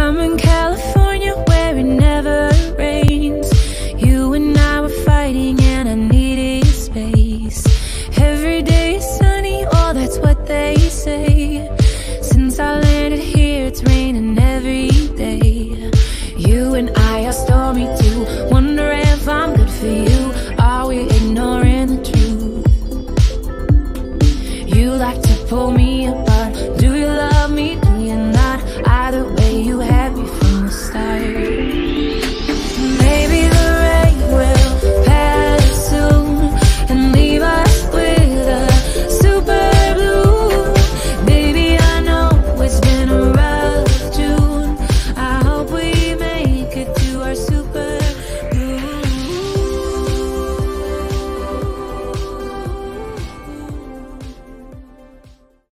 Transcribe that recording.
I'm in California where it never rains. You and I were fighting and I needed space. Every day is sunny, oh that's what they say. Since I landed here it's raining